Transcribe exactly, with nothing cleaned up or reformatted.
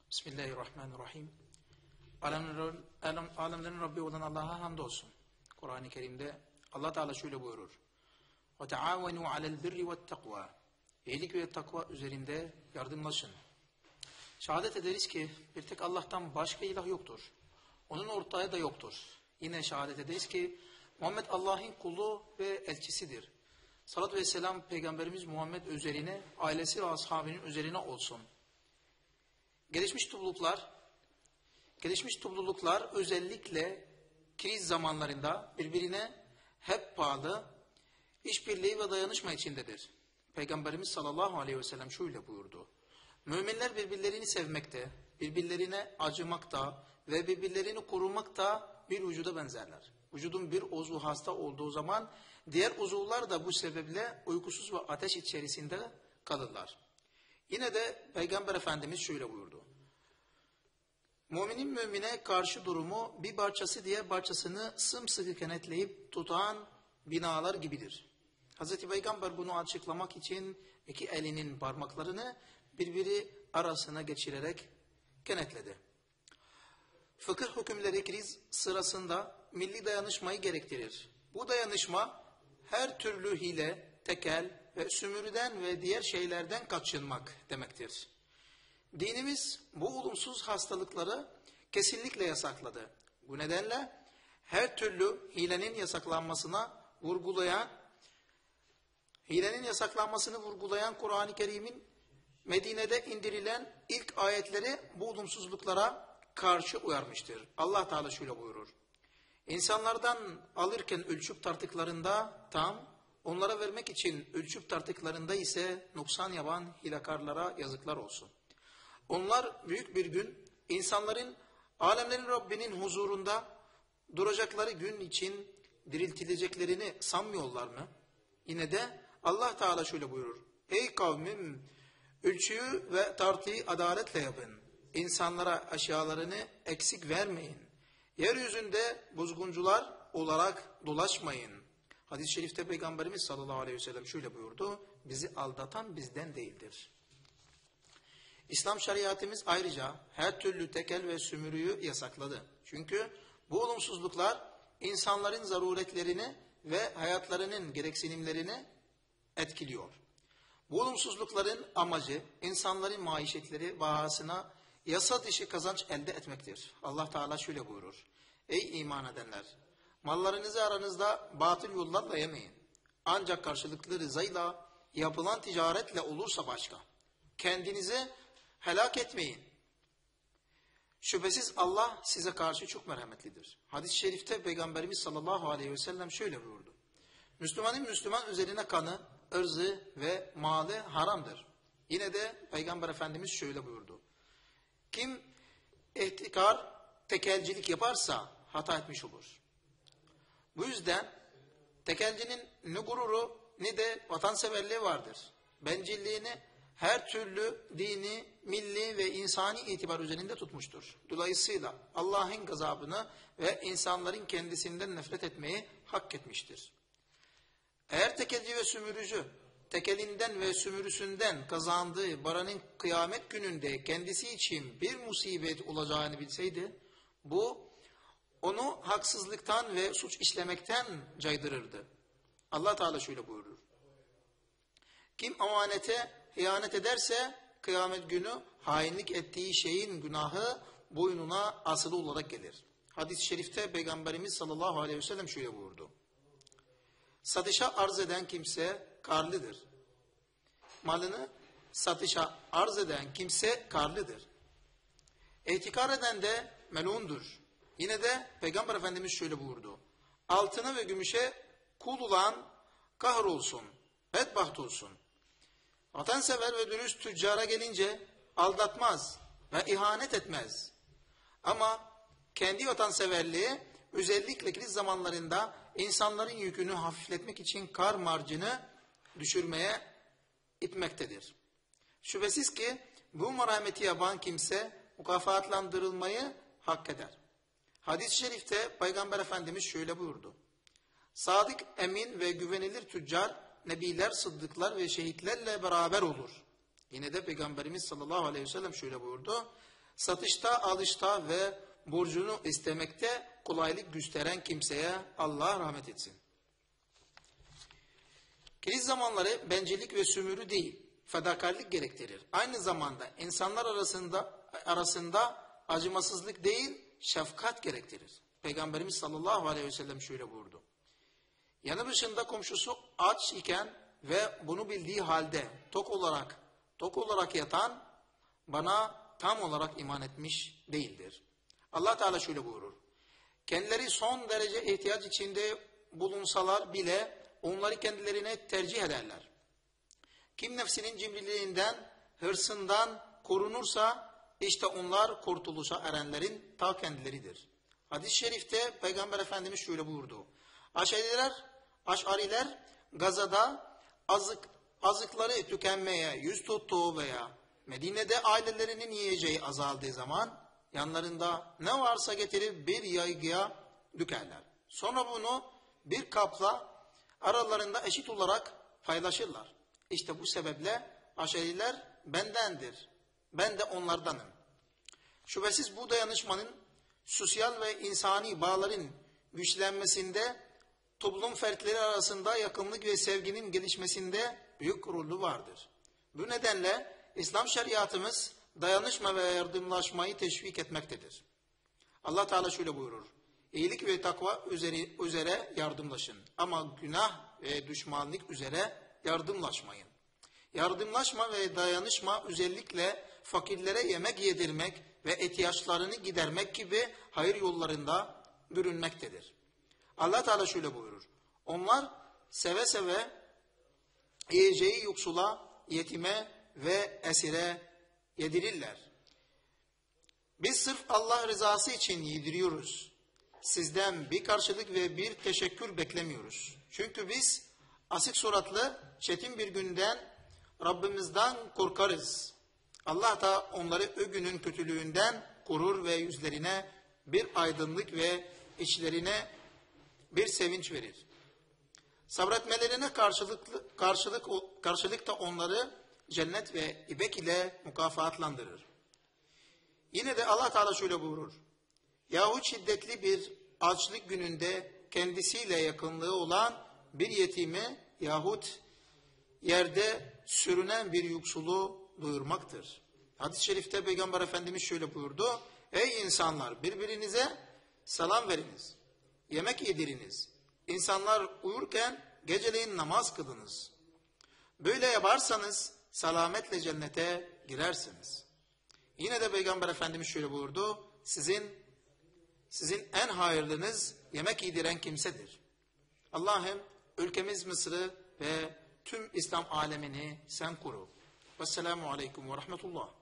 Bismillahirrahmanirrahim. Alemlerin, alem, alemlerin Rabbi olan Allah'a hamdolsun. Kur'an-ı Kerim'de Allah Teala şöyle buyurur. وَتَعَاوَنُوا عَلَى الْبِرِّ وَالتَّقْوَى İyilik ve takva üzerinde yardımlaşın. Şehadet ederiz ki bir tek Allah'tan başka ilah yoktur. Onun ortağı da yoktur. Yine şehadet ederiz ki Muhammed Allah'ın kulu ve elçisidir. Salat ve selam Peygamberimiz Muhammed üzerine, ailesi ve ashabının üzerine olsun. Gelişmiş topluluklar, gelişmiş topluluklar özellikle kriz zamanlarında birbirine hep bağlı, işbirliği ve dayanışma içindedir. Peygamberimiz sallallahu aleyhi ve sellem şöyle buyurdu. Müminler birbirlerini sevmekte, birbirlerine acımakta ve birbirlerini korumakta bir vücuda benzerler. Vücudun bir uzvu hasta olduğu zaman diğer uzuvlar da bu sebeple uykusuz ve ateş içerisinde kalırlar. Yine de Peygamber Efendimiz şöyle buyurdu. Müminin mümine karşı durumu bir parçası diğer parçasını sımsıkı kenetleyip tutan binalar gibidir. Hazreti Peygamber bunu açıklamak için iki elinin parmaklarını birbiri arasına geçirerek kenetledi. Fıkıh hükümleri kriz sırasında milli dayanışmayı gerektirir. Bu dayanışma her türlü hile, tekel ve sümürüden ve diğer şeylerden kaçınmak demektir. Dinimiz bu olumsuz hastalıkları kesinlikle yasakladı. Bu nedenle her türlü hilenin yasaklanmasına vurgulayan, hilenin yasaklanmasını vurgulayan Kur'an-ı Kerim'in Medine'de indirilen ilk ayetleri bu olumsuzluklara karşı uyarmıştır. Allah Teala şöyle buyurur. İnsanlardan alırken ölçüp tartıklarında tam, onlara vermek için ölçüp tartıklarında ise noksan yapan hilekarlara yazıklar olsun. Onlar büyük bir gün insanların alemlerin Rabbinin huzurunda duracakları gün için diriltileceklerini sanmıyorlar mı? Yine de Allah Teala şöyle buyurur. Ey kavmim, ölçüyü ve tartıyı adaletle yapın. İnsanlara aşağılarını eksik vermeyin. Yeryüzünde bozguncular olarak dolaşmayın. Hadis-i şerifte Peygamberimiz sallallahu aleyhi ve sellem şöyle buyurdu. Bizi aldatan bizden değildir. İslam şeriatımız ayrıca her türlü tekel ve sümürüyü yasakladı. Çünkü bu olumsuzluklar insanların zaruretlerini ve hayatlarının gereksinimlerini etkiliyor. Bu olumsuzlukların amacı insanların maişetleri bahasına yasa dışı kazanç elde etmektir. Allah Teala şöyle buyurur. Ey iman edenler! Mallarınızı aranızda batıl yollarla yemeyin. Ancak karşılıklı rızayla yapılan ticaretle olursa başka. Kendinizi helak etmeyin. Şüphesiz Allah size karşı çok merhametlidir. Hadis-i şerifte Peygamberimiz sallallahu aleyhi ve sellem şöyle buyurdu. Müslümanın Müslüman üzerine kanı, ırzı ve malı haramdır. Yine de Peygamber Efendimiz şöyle buyurdu. Kim ihtikar, tekelcilik yaparsa hata etmiş olur. Bu yüzden tekelcinin ne gururu ne de vatanseverliği vardır. Bencilliğini her türlü dini, milli ve insani itibar üzerinde tutmuştur. Dolayısıyla Allah'ın gazabını ve insanların kendisinden nefret etmeyi hak etmiştir. Eğer tekelci ve sümürücü tekelinden ve sümürüsünden kazandığı paranın kıyamet gününde kendisi için bir musibet olacağını bilseydi, bu onu haksızlıktan ve suç işlemekten caydırırdı. Allah Teala şöyle buyurur. Kim amanete hıyanet ederse kıyamet günü hainlik ettiği şeyin günahı boynuna asılı olarak gelir. Hadis-i şerifte Peygamberimiz sallallahu aleyhi ve sellem şöyle buyurdu. Satışa arz eden kimse karlıdır. Malını satışa arz eden kimse karlıdır. İhtikar eden de melundur. Yine de Peygamber Efendimiz şöyle buyurdu. Altına ve gümüşe kul olan kahrolsun, bedbaht olsun. Vatansever ve dürüst tüccara gelince aldatmaz ve ihanet etmez. Ama kendi vatanseverliği özellikle kriz zamanlarında insanların yükünü hafifletmek için kar marjını düşürmeye itmektedir. Şüphesiz ki bu merhameti yapan kimse mukafatlandırılmayı hak eder. Hadis-i şerifte Peygamber Efendimiz şöyle buyurdu. Sadık, emin ve güvenilir tüccar, nebiler, sıddıklar ve şehitlerle beraber olur. Yine de Peygamberimiz sallallahu aleyhi ve sellem şöyle buyurdu. Satışta, alışta ve borcunu istemekte kolaylık gösteren kimseye Allah rahmet etsin. Kriz zamanları bencillik ve sömürü değil, fedakarlık gerektirir. Aynı zamanda insanlar arasında arasında acımasızlık değil, şefkat gerektirir. Peygamberimiz sallallahu aleyhi ve sellem şöyle buyurdu. Yanı başında komşusu aç iken ve bunu bildiği halde tok olarak tok olarak yatan bana tam olarak iman etmiş değildir. Allah Teala şöyle buyurur. Kendileri son derece ihtiyaç içinde bulunsalar bile onları kendilerine tercih ederler. Kim nefsinin cimriliğinden, hırsından korunursa işte onlar kurtuluşa erenlerin ta kendileridir. Hadis-i şerifte Peygamber Efendimiz şöyle buyurdu. Aşariler, Aşariler Gazada azık, azıkları tükenmeye yüz tuttuğu veya Medine'de ailelerinin yiyeceği azaldığı zaman yanlarında ne varsa getirip bir yaygıya dökerler. Sonra bunu bir kapla aralarında eşit olarak paylaşırlar. İşte bu sebeple Aşariler bendendir. Ben de onlardanım. Şüphesiz bu dayanışmanın sosyal ve insani bağların güçlenmesinde, toplum fertleri arasında yakınlık ve sevginin gelişmesinde büyük rolü vardır. Bu nedenle İslam şeriatımız dayanışma ve yardımlaşmayı teşvik etmektedir. Allah Teala şöyle buyurur. İyilik ve takva üzere, üzere yardımlaşın ama günah ve düşmanlık üzere yardımlaşmayın. Yardımlaşma ve dayanışma özellikle fakirlere yemek yedirmek ve ihtiyaçlarını gidermek gibi hayır yollarında görünmektedir. Allah Teala şöyle buyurur. Onlar seve seve yiyeceği yoksula, yetime ve esire yedirirler. Biz sırf Allah rızası için yediriyoruz. Sizden bir karşılık ve bir teşekkür beklemiyoruz. Çünkü biz asık suratlı, çetin bir günden Rabbimizden korkarız. Allah da onları o günün kötülüğünden korur ve yüzlerine bir aydınlık ve içlerine bir sevinç verir. Sabretmelerine karşılıklı, karşılık, karşılık da onları cennet ve ibek ile mükafatlandırır. Yine de Allah Teala şöyle buyurur. Yahut şiddetli bir açlık gününde kendisiyle yakınlığı olan bir yetimi yahut yerde sürünen bir yoksulu doyurmaktır. Hadis-i şerifte Peygamber Efendimiz şöyle buyurdu. Ey insanlar birbirinize selam veriniz. Yemek yediriniz. İnsanlar uyurken geceleyin namaz kılınız. Böyle yaparsanız selametle cennete girersiniz. Yine de Peygamber Efendimiz şöyle buyurdu. Sizin sizin en hayırlınız yemek yediren kimsedir. Allah'ım ülkemiz Mısır'ı ve tüm İslam alemini sen koru. Vesselamu aleyküm ve rahmetullah.